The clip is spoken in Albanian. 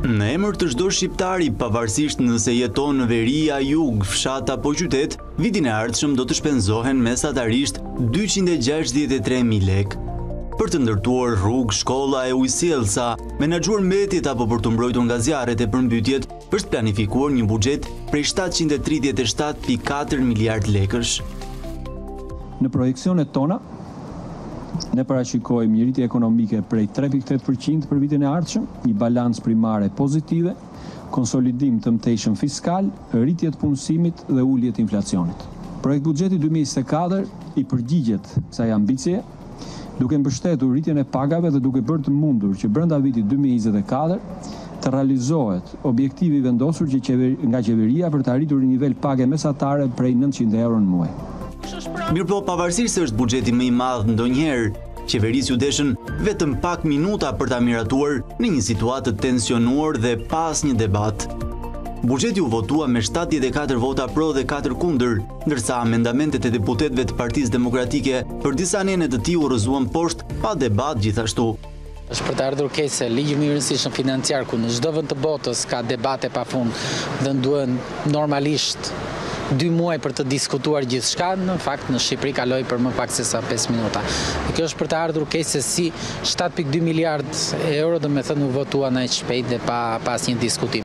Në emër të çdo shqiptari, pavarësisht nëse jeton në veri, jug, fshat apo qytet, vitin e ardhshëm do të shpenzohen mesatarisht 263.000 lekë për të ndërtuar rrugë, shkolla e ujësjellsa, menaxhuar mbetjet apo për të mbrojtur nga zjarret e përmbytjet, është planifikuar një buxhet prej 737.4 miliard lekësh. Në projekcionet tona, ne parashikojmë një rritje ekonomike prej 3.8% për vitin e ardhshëm, një balancë primare pozitive, konsolidim të mëtejshëm fiskal, rritje të punësimit dhe ulje të inflacionit. Projekt buxheti 2024 i përgjigjet kësaj ambicie, duke mbështetur rritjen e pagave dhe duke bërë të mundur që brenda vitit 2024 të realizohet objektivi vendosur nga qeveria për të arritur një nivel page mesatare prej 900 euro në muaj. Mirëpo, pavarësisht se është buxheti më i madh ndonjëherë, qeverisë u deshën vetëm pak minuta për ta miratuar në një situatë të tensionuar dhe pas një debat. Buxheti u votua me 74 vota pro dhe 4 kundër, ndërsa amendamentet e deputetëve të Partisë Demokratike për disa nene të tij u rrëzuan poshtë pa debat gjithashtu. Është për të ardhur keq se ligji më i rëndësishëm financiar ku në çdo vend të botës ka debate pafund dhe duhen normalisht 2 muaj për të diskutuar gjithçka, në fakt në Shqipëri kaloi për më pak se sa 5 minuta. Kjo është për të ardhur keq se si 7.2 miliard euro do me thënë u votuan aq shpejt dhe pa asnjë diskutim.